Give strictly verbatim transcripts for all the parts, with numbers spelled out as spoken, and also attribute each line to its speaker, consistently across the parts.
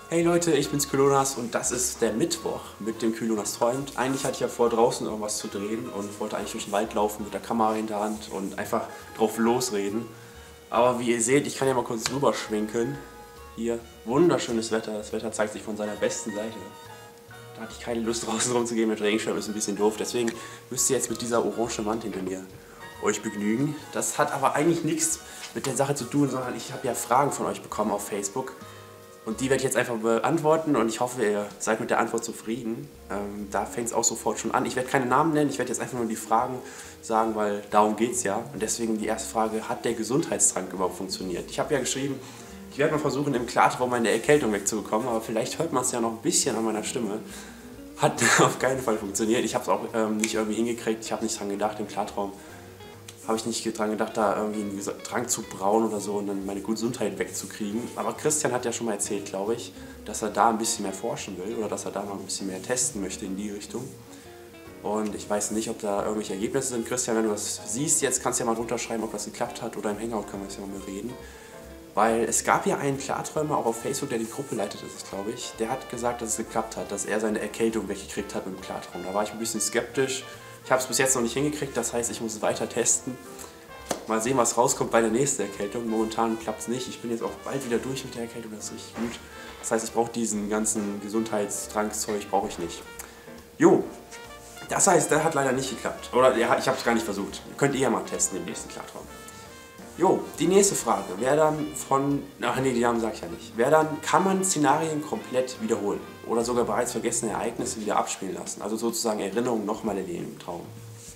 Speaker 1: Hey Leute, ich bin's Kylonas und das ist der Mittwoch mit dem Kylonas träumt. Eigentlich hatte ich ja vor, draußen irgendwas zu drehen und wollte eigentlich durch den Wald laufen mit der Kamera in der Hand und einfach drauf losreden. Aber wie ihr seht, ich kann ja mal kurz rüberschwenken. Hier, wunderschönes Wetter, das Wetter zeigt sich von seiner besten Seite. Da hatte ich keine Lust draußen rumzugehen mit Regenschirm, ist ein bisschen doof. Deswegen müsst ihr jetzt mit dieser orangen Wand hinter mir euch begnügen. Das hat aber eigentlich nichts mit der Sache zu tun, sondern ich habe ja Fragen von euch bekommen auf Facebook. Und die werde ich jetzt einfach beantworten und ich hoffe, ihr seid mit der Antwort zufrieden. Ähm, da fängt es auch sofort schon an. Ich werde keine Namen nennen, ich werde jetzt einfach nur die Fragen sagen, weil darum geht es ja. Und deswegen die erste Frage, hat der Gesundheitstrank überhaupt funktioniert? Ich habe ja geschrieben, ich werde mal versuchen, im Klartraum meine Erkältung wegzubekommen, aber vielleicht hört man es ja noch ein bisschen an meiner Stimme. Hat auf keinen Fall funktioniert. Ich habe es auch ähm, nicht irgendwie hingekriegt, ich habe nicht dran gedacht, im Klartraum habe ich nicht dran gedacht, da irgendwie einen Trank zu brauen oder so und dann meine Gesundheit wegzukriegen. Aber Christian hat ja schon mal erzählt, glaube ich, dass er da ein bisschen mehr forschen will oder dass er da mal ein bisschen mehr testen möchte in die Richtung. Und ich weiß nicht, ob da irgendwelche Ergebnisse sind. Christian, wenn du das siehst, jetzt kannst du ja mal drunter schreiben, ob das geklappt hat oder im Hangout können wir jetzt ja mal reden. Weil es gab ja einen Klarträumer, auch auf Facebook, der die Gruppe leitet, ist es, glaube ich. Der hat gesagt, dass es geklappt hat, dass er seine Erkältung weggekriegt hat mit dem Klartraum. Da war ich ein bisschen skeptisch. Ich habe es bis jetzt noch nicht hingekriegt, das heißt, ich muss weiter testen. Mal sehen, was rauskommt bei der nächsten Erkältung. Momentan klappt es nicht. Ich bin jetzt auch bald wieder durch mit der Erkältung, das ist richtig gut. Das heißt, ich brauche diesen ganzen Gesundheitstrankzeug, brauche ich nicht. Jo, das heißt, der hat leider nicht geklappt. Oder ja, ich habe es gar nicht versucht. Könnt ihr ja mal testen im nächsten Klartraum. Jo, die nächste Frage. Wer dann von... Ach nee, die Namen sage ich ja nicht. Wer dann, kann man Szenarien komplett wiederholen? Oder sogar bereits vergessene Ereignisse wieder abspielen lassen? Also sozusagen Erinnerungen nochmal erleben im Traum.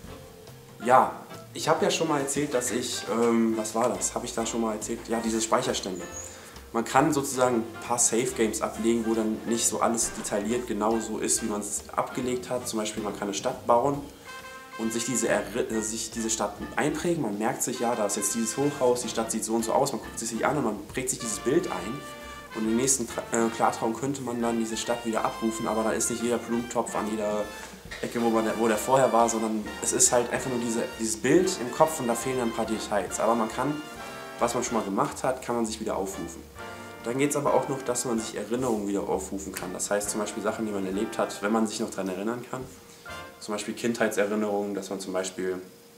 Speaker 1: Ja, ich habe ja schon mal erzählt, dass ich... Ähm, was war das? Habe ich da schon mal erzählt? Ja, diese Speicherstände. Man kann sozusagen ein paar Safe Games ablegen, wo dann nicht so alles detailliert genau so ist, wie man es abgelegt hat. Zum Beispiel, man kann eine Stadt bauen und sich diese, sich diese Stadt einprägen. Man merkt sich, ja, da ist jetzt dieses Hochhaus, die Stadt sieht so und so aus, man guckt sich sich an und man prägt sich dieses Bild ein. Und im nächsten äh, Klartraum könnte man dann diese Stadt wieder abrufen, aber da ist nicht jeder Blumentopf an jeder Ecke, wo, man, wo der vorher war, sondern es ist halt einfach nur diese, dieses Bild im Kopf und da fehlen ein paar Details. Aber man kann, was man schon mal gemacht hat, kann man sich wieder aufrufen. Dann geht es aber auch noch, dass man sich Erinnerungen wieder aufrufen kann. Das heißt zum Beispiel Sachen, die man erlebt hat, wenn man sich noch daran erinnern kann. Zum Beispiel Kindheitserinnerungen, dass man zum Beispiel,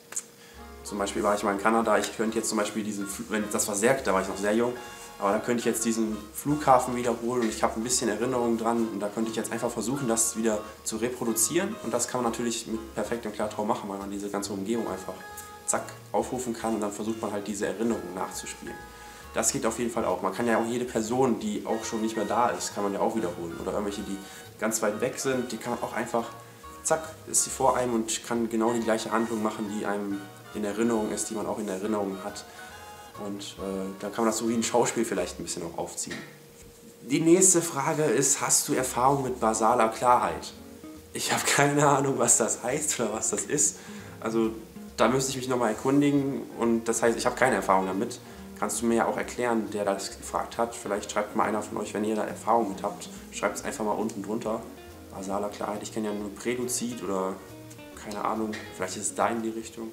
Speaker 1: zum Beispiel war ich mal in Kanada, ich könnte jetzt zum Beispiel diesen, wenn das war sehr, da war ich noch sehr jung, aber da könnte ich jetzt diesen Flughafen wiederholen und ich habe ein bisschen Erinnerungen dran und da könnte ich jetzt einfach versuchen, das wieder zu reproduzieren und das kann man natürlich mit perfektem Klartraum machen, weil man diese ganze Umgebung einfach zack aufrufen kann und dann versucht man halt diese Erinnerungen nachzuspielen. Das geht auf jeden Fall auch. Man kann ja auch jede Person, die auch schon nicht mehr da ist, kann man ja auch wiederholen oder irgendwelche, die ganz weit weg sind, die kann man auch einfach zack, ist sie vor einem und kann genau die gleiche Handlung machen, die einem in Erinnerung ist, die man auch in Erinnerung hat. Und äh, dann kann man das so wie ein Schauspiel vielleicht ein bisschen auch aufziehen. Die nächste Frage ist, hast du Erfahrung mit basaler Klarheit? Ich habe keine Ahnung, was das heißt oder was das ist. Also da müsste ich mich nochmal erkundigen und das heißt, ich habe keine Erfahrung damit. Kannst du mir ja auch erklären, der das gefragt hat. Vielleicht schreibt mal einer von euch, wenn ihr da Erfahrung mit habt, schreibt es einfach mal unten drunter. Basaler Klarheit, ich kenne ja nur Präduzid oder keine Ahnung, vielleicht ist es da in die Richtung.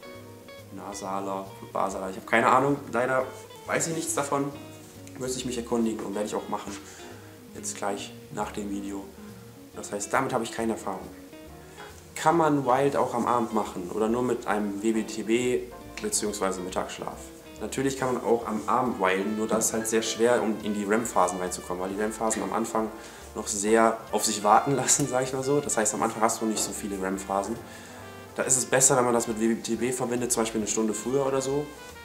Speaker 1: Nasaler, basaler, ich habe keine Ahnung, leider weiß ich nichts davon. Müsste ich mich erkundigen und werde ich auch machen. Jetzt gleich nach dem Video. Das heißt, damit habe ich keine Erfahrung. Kann man Wild auch am Abend machen oder nur mit einem W B T B bzw. Mittagsschlaf? Natürlich kann man auch am Abend wilden, nur das ist halt sehr schwer, um in die R E M-Phasen reinzukommen, weil die R E M-Phasen am Anfang noch sehr auf sich warten lassen, sage ich mal so. Das heißt, am Anfang hast du nicht so viele R E M-Phasen. Da ist es besser, wenn man das mit W B T B verbindet, zum Beispiel eine Stunde früher oder so.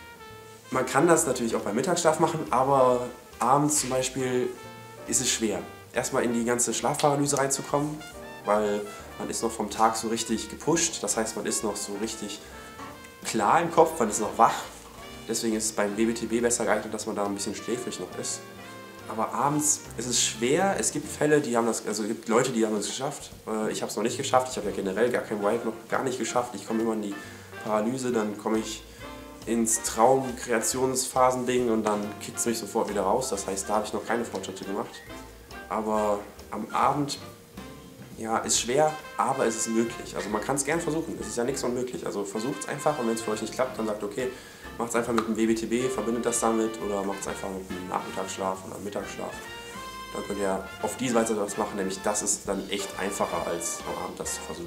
Speaker 1: Man kann das natürlich auch beim Mittagsschlaf machen, aber abends zum Beispiel ist es schwer. Erstmal in die ganze Schlafparalyse reinzukommen, weil man ist noch vom Tag so richtig gepusht. Das heißt, man ist noch so richtig klar im Kopf, man ist noch wach. Deswegen ist es beim W B T B besser geeignet, dass man da ein bisschen schläfrig noch ist. Aber abends ist es schwer. Es gibt Fälle, die haben das, also es gibt Leute, die haben das geschafft. Ich habe es noch nicht geschafft. Ich habe ja generell gar kein Wild noch gar nicht geschafft. Ich komme immer in die Paralyse, dann komme ich ins Traum-Kreationsphasen-Ding und dann kickt es mich sofort wieder raus. Das heißt, da habe ich noch keine Fortschritte gemacht. Aber am Abend, ja, ist schwer, aber es ist möglich. Also man kann es gern versuchen. Es ist ja nichts unmöglich. Also versucht es einfach und wenn es für euch nicht klappt, dann sagt okay, macht es einfach mit dem W B T B, verbindet das damit oder macht es einfach mit einem Nachmittagsschlaf oder Mittagsschlaf. Da könnt ihr auf diese Weise was machen, nämlich das ist dann echt einfacher, als am Abend das zu versuchen.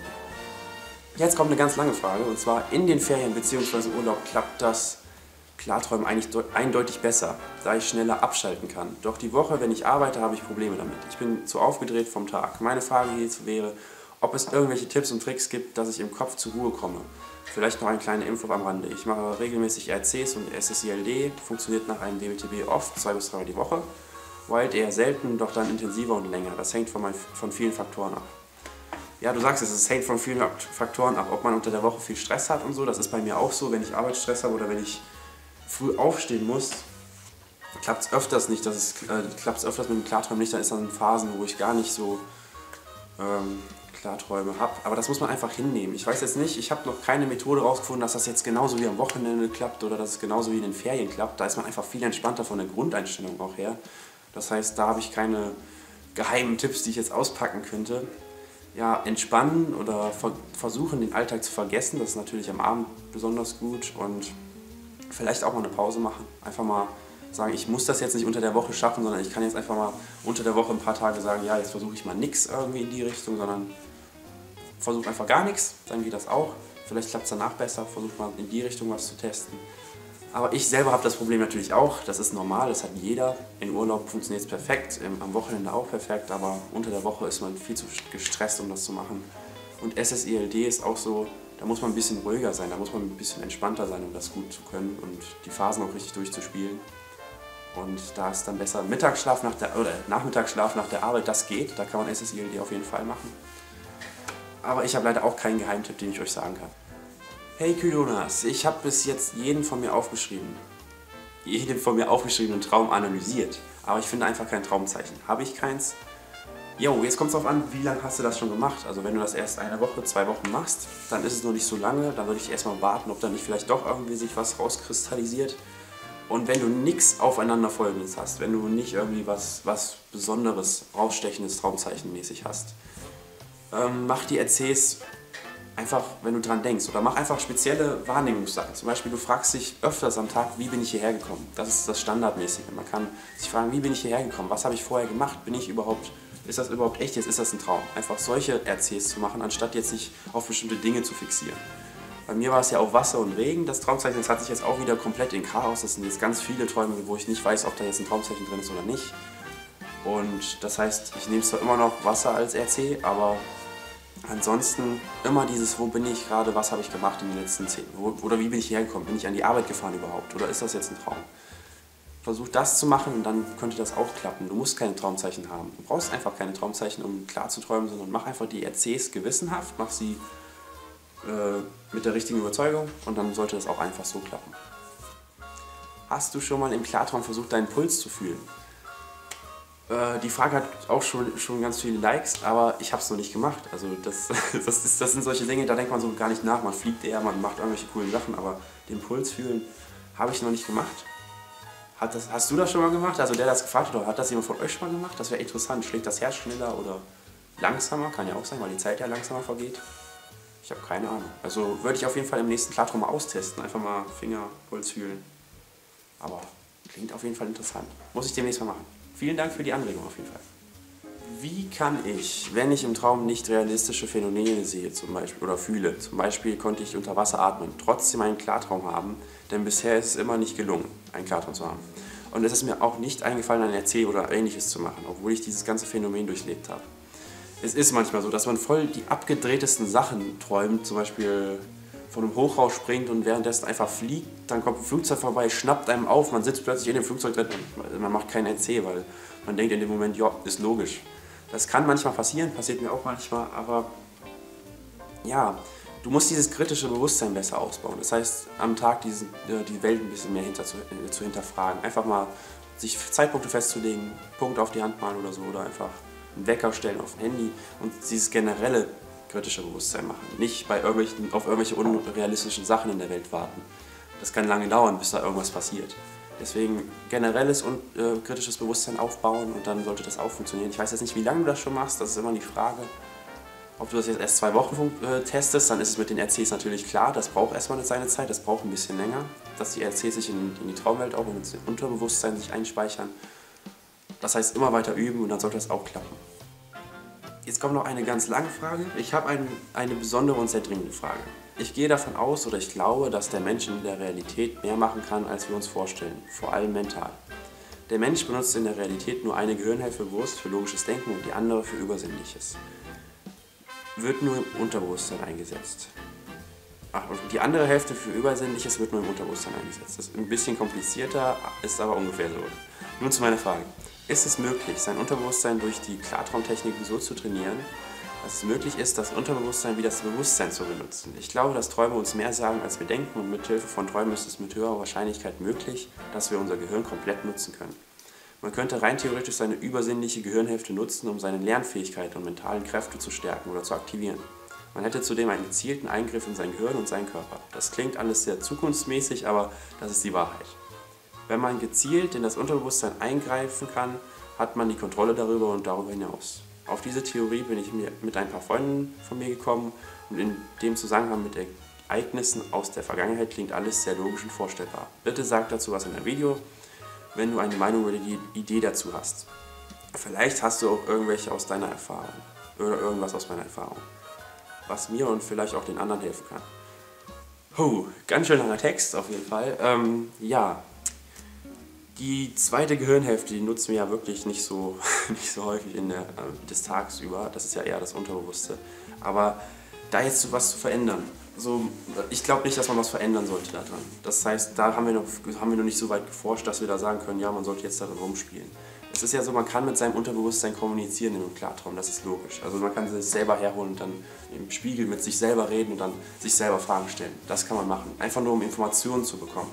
Speaker 1: Jetzt kommt eine ganz lange Frage, und zwar: In den Ferien bzw. Urlaub klappt das Klarträumen eigentlich eindeutig besser, da ich schneller abschalten kann. Doch die Woche, wenn ich arbeite, habe ich Probleme damit. Ich bin zu aufgedreht vom Tag. Meine Frage hierzu wäre, ob es irgendwelche Tipps und Tricks gibt, dass ich im Kopf zur Ruhe komme. Vielleicht noch eine kleine Info am Rande. Ich mache regelmäßig R Cs und S S I L D, funktioniert nach einem D B T B oft, zwei bis drei die Woche. Wild eher selten, doch dann intensiver und länger. Das hängt von, mein, von vielen Faktoren ab. Ja, du sagst es, es hängt von vielen Faktoren ab, ob man unter der Woche viel Stress hat und so. Das ist bei mir auch so, wenn ich Arbeitsstress habe oder wenn ich früh aufstehen muss, klappt es öfters nicht, dass es, äh, klappt es öfters mit dem Klarträumen nicht, dann ist dann Phasen, wo ich gar nicht so ähm, Klarträume habe. Aber das muss man einfach hinnehmen. Ich weiß jetzt nicht, ich habe noch keine Methode rausgefunden, dass das jetzt genauso wie am Wochenende klappt oder dass es genauso wie in den Ferien klappt. Da ist man einfach viel entspannter von der Grundeinstellung auch her. Das heißt, da habe ich keine geheimen Tipps, die ich jetzt auspacken könnte. Ja, entspannen oder ver versuchen, den Alltag zu vergessen, das ist natürlich am Abend besonders gut, und vielleicht auch mal eine Pause machen. Einfach mal sagen, ich muss das jetzt nicht unter der Woche schaffen, sondern ich kann jetzt einfach mal unter der Woche ein paar Tage sagen, ja, jetzt versuche ich mal nichts irgendwie in die Richtung, sondern versuche einfach gar nichts, dann geht das auch. Vielleicht klappt es danach besser, versucht mal in die Richtung was zu testen. Aber ich selber habe das Problem natürlich auch, das ist normal, das hat jeder. In Urlaub funktioniert es perfekt, am Wochenende auch perfekt, aber unter der Woche ist man viel zu gestresst, um das zu machen. Und S S I L D ist auch so, da muss man ein bisschen ruhiger sein, da muss man ein bisschen entspannter sein, um das gut zu können und die Phasen auch richtig durchzuspielen. Und da ist dann besser Mittagsschlaf nach der, oder Nachmittagsschlaf nach der Arbeit, das geht, da kann man S S I L D auf jeden Fall machen. Aber ich habe leider auch keinen Geheimtipp, den ich euch sagen kann. Hey Kylonas, ich habe bis jetzt jeden von mir aufgeschrieben, jeden von mir aufgeschriebenen Traum analysiert, aber ich finde einfach kein Traumzeichen. Habe ich keins? Jo, jetzt kommt es darauf an, wie lange hast du das schon gemacht. Also wenn du das erst eine Woche, zwei Wochen machst, dann ist es noch nicht so lange, dann würde ich erstmal warten, ob da nicht vielleicht doch irgendwie sich was rauskristallisiert. Und wenn du nichts Aufeinanderfolgendes hast, wenn du nicht irgendwie was, was Besonderes, rausstechendes, Traumzeichenmäßig hast, ähm, mach die R Cs einfach, wenn du dran denkst, oder mach einfach spezielle Wahrnehmungssachen. Zum Beispiel, du fragst dich öfters am Tag, wie bin ich hierher gekommen? Das ist das Standardmäßige. Man kann sich fragen, wie bin ich hierher gekommen? Was habe ich vorher gemacht? Bin ich überhaupt, ist das überhaupt echt jetzt? Ist das ein Traum? Einfach solche R Cs zu machen, anstatt jetzt sich auf bestimmte Dinge zu fixieren. Bei mir war es ja auch Wasser und Regen, das Traumzeichen. Das hat sich jetzt auch wieder komplett in Chaos. Das sind jetzt ganz viele Träume, wo ich nicht weiß, ob da jetzt ein Traumzeichen drin ist oder nicht. Und das heißt, ich nehme zwar immer noch Wasser als R C, aber ansonsten immer dieses, wo bin ich gerade, was habe ich gemacht in den letzten zehn, wo, oder wie bin ich hierher gekommen, bin ich an die Arbeit gefahren überhaupt, oder ist das jetzt ein Traum? Versuch das zu machen und dann könnte das auch klappen. Du musst keine Traumzeichen haben. Du brauchst einfach keine Traumzeichen, um klar zu träumen, sondern mach einfach die R Cs gewissenhaft, mach sie äh, mit der richtigen Überzeugung und dann sollte das auch einfach so klappen. Hast du schon mal im Klartraum versucht, deinen Puls zu fühlen? Die Frage hat auch schon, schon ganz viele Likes, aber ich habe es noch nicht gemacht. Also das, das, ist, das sind solche Dinge, da denkt man so gar nicht nach. Man fliegt eher, man macht irgendwelche coolen Sachen, aber den Puls fühlen habe ich noch nicht gemacht. Hat das, hast du das schon mal gemacht? Also der das gefragt hat, oder hat das jemand von euch schon mal gemacht? Das wäre interessant. Schlägt das Herz schneller oder langsamer? Kann ja auch sein, weil die Zeit ja langsamer vergeht. Ich habe keine Ahnung. Also würde ich auf jeden Fall im nächsten Klartraum mal austesten. Einfach mal Finger, Puls fühlen. Aber klingt auf jeden Fall interessant. Muss ich demnächst mal machen. Vielen Dank für die Anregung auf jeden Fall. Wie kann ich, wenn ich im Traum nicht realistische Phänomene sehe zum Beispiel, oder fühle, zum Beispiel konnte ich unter Wasser atmen, trotzdem einen Klartraum haben, denn bisher ist es immer nicht gelungen, einen Klartraum zu haben. Und es ist mir auch nicht eingefallen, ein R C oder Ähnliches zu machen, obwohl ich dieses ganze Phänomen durchlebt habe. Es ist manchmal so, dass man voll die abgedrehtesten Sachen träumt, zum Beispiel von einem Hochhaus springt und währenddessen einfach fliegt, dann kommt ein Flugzeug vorbei, schnappt einem auf, man sitzt plötzlich in dem Flugzeug drin und man macht keinen R C, weil man denkt in dem Moment, ja, ist logisch. Das kann manchmal passieren, passiert mir auch manchmal, aber ja, du musst dieses kritische Bewusstsein besser ausbauen. Das heißt, am Tag diesen, die Welt ein bisschen mehr hinter zu, zu hinterfragen. Einfach mal sich Zeitpunkte festzulegen, Punkt auf die Hand malen oder so, oder einfach einen Wecker stellen auf dem Handy und dieses generelle kritische Bewusstsein machen. Nicht bei irgendwelchen, auf irgendwelche unrealistischen Sachen in der Welt warten. Das kann lange dauern, bis da irgendwas passiert. Deswegen generelles und äh, kritisches Bewusstsein aufbauen und dann sollte das auch funktionieren. Ich weiß jetzt nicht, wie lange du das schon machst, das ist immer die Frage. Ob du das jetzt erst zwei Wochen äh, testest, dann ist es mit den R Cs natürlich klar, das braucht erstmal seine Zeit, das braucht ein bisschen länger, dass die R Cs sich in, in die Traumwelt auch und ins Unterbewusstsein sich einspeichern. Das heißt, immer weiter üben und dann sollte das auch klappen. Jetzt kommt noch eine ganz lange Frage. Ich habe ein, eine besondere und sehr dringende Frage. Ich gehe davon aus oder ich glaube, dass der Mensch in der Realität mehr machen kann, als wir uns vorstellen, vor allem mental. Der Mensch benutzt in der Realität nur eine Gehirnhälfte bewusst für logisches Denken und die andere für Übersinnliches. Wird nur im Unterbewusstsein eingesetzt. Ach, und die andere Hälfte für Übersinnliches wird nur im Unterbewusstsein eingesetzt. Das ist ein bisschen komplizierter, ist aber ungefähr so. Nun zu meiner Frage. Ist es möglich, sein Unterbewusstsein durch die Klartraumtechniken so zu trainieren, dass es möglich ist, das Unterbewusstsein wie das Bewusstsein zu benutzen? Ich glaube, dass Träume uns mehr sagen, als wir denken, und mit Hilfe von Träumen ist es mit höherer Wahrscheinlichkeit möglich, dass wir unser Gehirn komplett nutzen können. Man könnte rein theoretisch seine übersinnliche Gehirnhälfte nutzen, um seine Lernfähigkeit und mentalen Kräfte zu stärken oder zu aktivieren. Man hätte zudem einen gezielten Eingriff in sein Gehirn und seinen Körper. Das klingt alles sehr zukunftsmäßig, aber das ist die Wahrheit. Wenn man gezielt in das Unterbewusstsein eingreifen kann, hat man die Kontrolle darüber und darüber hinaus. Auf diese Theorie bin ich mit ein paar Freunden von mir gekommen und in dem Zusammenhang mit Ereignissen aus der Vergangenheit klingt alles sehr logisch und vorstellbar. Bitte sag dazu was in dem Video, wenn du eine Meinung oder die Idee dazu hast. Vielleicht hast du auch irgendwelche aus deiner Erfahrung oder irgendwas aus meiner Erfahrung, was mir und vielleicht auch den anderen helfen kann. Huh, ganz schön langer Text auf jeden Fall. Ähm, ja. Die zweite Gehirnhälfte, die nutzen wir ja wirklich nicht so, nicht so häufig in der, äh, des Tages über. Das ist ja eher das Unterbewusste. Aber da jetzt so was zu verändern, so, ich glaube nicht, dass man was verändern sollte daran. Das heißt, da haben wir, noch, haben wir noch nicht so weit geforscht, dass wir da sagen können, ja, man sollte jetzt darin rumspielen. Es ist ja so, man kann mit seinem Unterbewusstsein kommunizieren im Klartraum, das ist logisch. Also man kann sich selber herholen und dann im Spiegel mit sich selber reden und dann sich selber Fragen stellen. Das kann man machen, einfach nur um Informationen zu bekommen.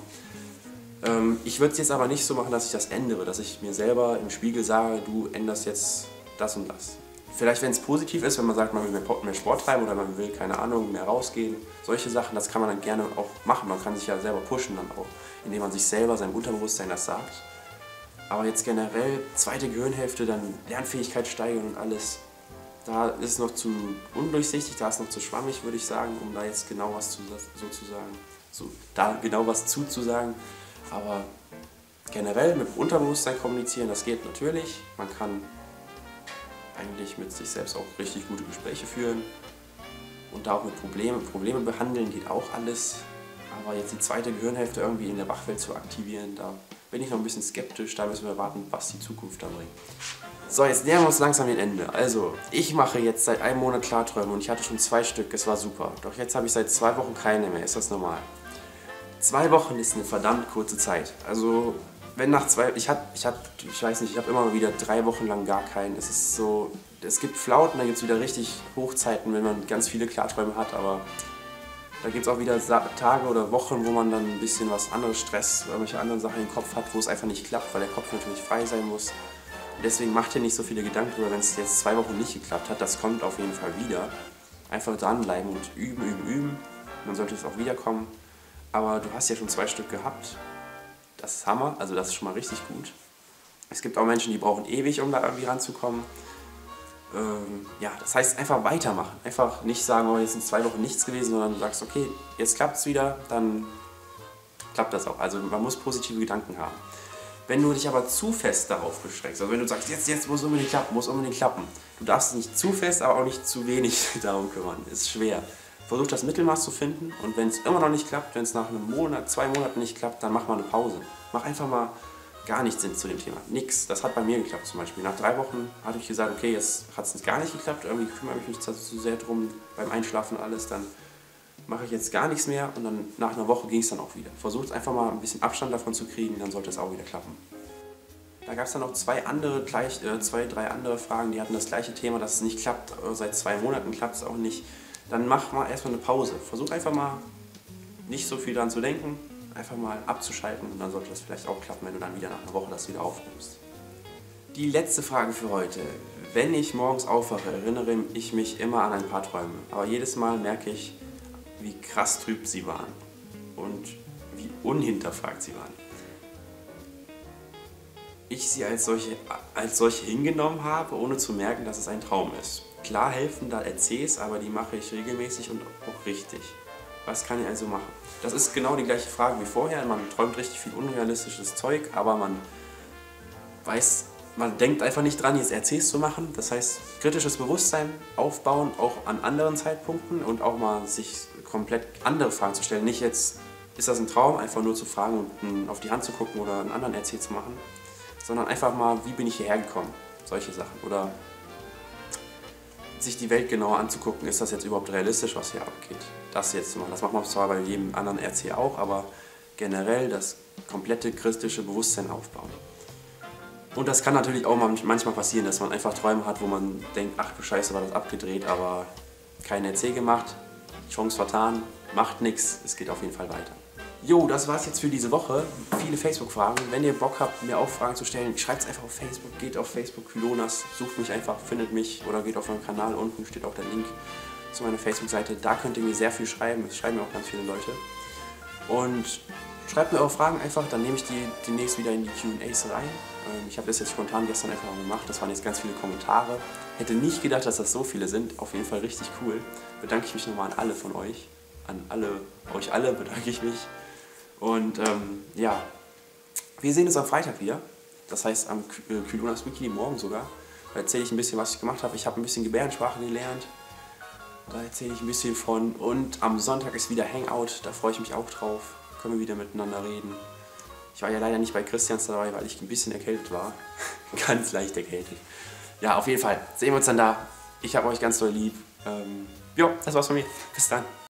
Speaker 1: Ich würde es jetzt aber nicht so machen, dass ich das ändere, dass ich mir selber im Spiegel sage, du änderst jetzt das und das. Vielleicht, wenn es positiv ist, wenn man sagt, man will mehr Sport treiben oder man will, keine Ahnung, mehr rausgehen, solche Sachen, das kann man dann gerne auch machen. Man kann sich ja selber pushen dann auch, indem man sich selber, seinem Unterbewusstsein das sagt. Aber jetzt generell, zweite Gehirnhälfte, dann Lernfähigkeit steigern und alles, da ist es noch zu undurchsichtig, da ist noch zu schwammig, würde ich sagen, um da jetzt genau was zu, so zu sagen, so, da genau was zuzusagen. Aber generell mit dem Unterbewusstsein kommunizieren, das geht natürlich. Man kann eigentlich mit sich selbst auch richtig gute Gespräche führen und da auch mit Problemen, Probleme behandeln, geht auch alles. Aber jetzt die zweite Gehirnhälfte irgendwie in der Wachwelt zu aktivieren, da bin ich noch ein bisschen skeptisch. Da müssen wir warten, was die Zukunft da bringt. So, jetzt nähern wir uns langsam dem Ende. Also, ich mache jetzt seit einem Monat Klarträume und ich hatte schon zwei Stück, es war super. Doch jetzt habe ich seit zwei Wochen keine mehr, ist das normal? Zwei Wochen ist eine verdammt kurze Zeit. Also, wenn nach zwei, ich hab, ich hab, ich weiß nicht, ich habe immer mal wieder drei Wochen lang gar keinen. Es ist so, es gibt Flauten, da gibt es wieder richtig Hochzeiten, wenn man ganz viele Klarträume hat, aber da gibt es auch wieder Tage oder Wochen, wo man dann ein bisschen was anderes Stress, irgendwelche anderen Sachen im Kopf hat, wo es einfach nicht klappt, weil der Kopf natürlich frei sein muss. Und deswegen macht ihr nicht so viele Gedanken darüber, wenn es jetzt zwei Wochen nicht geklappt hat. Das kommt auf jeden Fall wieder. Einfach dranbleiben und üben, üben, üben. Dann sollte es auch wiederkommen. Aber du hast ja schon zwei Stück gehabt. Das ist Hammer, also das ist schon mal richtig gut. Es gibt auch Menschen, die brauchen ewig, um da irgendwie ranzukommen. Ähm, ja, das heißt einfach weitermachen. Einfach nicht sagen, oh, jetzt sind zwei Wochen nichts gewesen, sondern du sagst, okay, jetzt klappt es wieder, dann klappt das auch. Also man muss positive Gedanken haben. Wenn du dich aber zu fest darauf beschränkst, also wenn du sagst, jetzt, jetzt muss unbedingt klappen, muss unbedingt klappen, du darfst nicht zu fest, aber auch nicht zu wenig darum kümmern. Ist schwer. Versuch das Mittelmaß zu finden und wenn es immer noch nicht klappt, wenn es nach einem Monat, zwei Monaten nicht klappt, dann mach mal eine Pause. Mach einfach mal gar nichts zu dem Thema. Nix. Das hat bei mir geklappt zum Beispiel. Nach drei Wochen hatte ich gesagt, okay, jetzt hat es gar nicht geklappt, irgendwie kümmere ich mich zu sehr drum beim Einschlafen alles, dann mache ich jetzt gar nichts mehr und dann nach einer Woche ging es dann auch wieder. Versucht einfach mal ein bisschen Abstand davon zu kriegen, dann sollte es auch wieder klappen. Da gab es dann noch zwei andere, gleich, äh, zwei, drei andere Fragen, die hatten das gleiche Thema, dass es nicht klappt, seit zwei Monaten klappt es auch nicht. Dann mach mal erstmal eine Pause. Versuch einfach mal nicht so viel daran zu denken, einfach mal abzuschalten und dann sollte das vielleicht auch klappen, wenn du dann wieder nach einer Woche das wieder aufnimmst. Die letzte Frage für heute. Wenn ich morgens aufwache, erinnere ich mich immer an ein paar Träume, aber jedes Mal merke ich, wie krass trüb sie waren und wie unhinterfragt sie waren. Ich sie als solche, als solche hingenommen habe, ohne zu merken, dass es ein Traum ist. Klar helfen da R Cs, aber die mache ich regelmäßig und auch richtig. Was kann ich also machen? Das ist genau die gleiche Frage wie vorher. Man träumt richtig viel unrealistisches Zeug, aber man weiß man denkt einfach nicht dran, jetzt R Cs zu machen. Das heißt, kritisches Bewusstsein aufbauen, auch an anderen Zeitpunkten und auch mal sich komplett andere Fragen zu stellen. Nicht jetzt, ist das ein Traum, einfach nur zu fragen und auf die Hand zu gucken oder einen anderen R C zu machen, sondern einfach mal, wie bin ich hierher gekommen? Solche Sachen. Oder sich die Welt genauer anzugucken, ist das jetzt überhaupt realistisch, was hier abgeht. Das jetzt zu machen. Das macht man zwar bei jedem anderen R C auch, aber generell das komplette kritische Bewusstsein aufbauen. Und das kann natürlich auch manchmal passieren, dass man einfach Träume hat, wo man denkt, ach du Scheiße, war das abgedreht, aber kein R C gemacht, Chance vertan, macht nichts, es geht auf jeden Fall weiter. Jo, das war's jetzt für diese Woche. Viele Facebook-Fragen. Wenn ihr Bock habt, mir auch Fragen zu stellen, schreibt es einfach auf Facebook. Geht auf Facebook Kylonas, sucht mich einfach, findet mich oder geht auf meinen Kanal. Unten steht auch der Link zu meiner Facebook-Seite. Da könnt ihr mir sehr viel schreiben. Es schreiben mir auch ganz viele Leute. Und schreibt mir eure Fragen einfach, dann nehme ich die demnächst wieder in die Q und As rein. Ich habe das jetzt spontan gestern einfach mal gemacht. Das waren jetzt ganz viele Kommentare. Hätte nicht gedacht, dass das so viele sind. Auf jeden Fall richtig cool. Bedanke ich mich nochmal an alle von euch. An alle, euch alle bedanke ich mich. Und ähm, ja, wir sehen uns am Freitag wieder. Das heißt am Kylonas Wiki, morgen sogar. Da erzähle ich ein bisschen, was ich gemacht habe. Ich habe ein bisschen Gebärdensprache gelernt. Da erzähle ich ein bisschen von. Und am Sonntag ist wieder Hangout. Da freue ich mich auch drauf. Können wir wieder miteinander reden. Ich war ja leider nicht bei Christians dabei, weil ich ein bisschen erkältet war. Ganz leicht erkältet. Ja, auf jeden Fall. Sehen wir uns dann da. Ich habe euch ganz doll lieb. Ähm, jo, das war's von mir. Bis dann.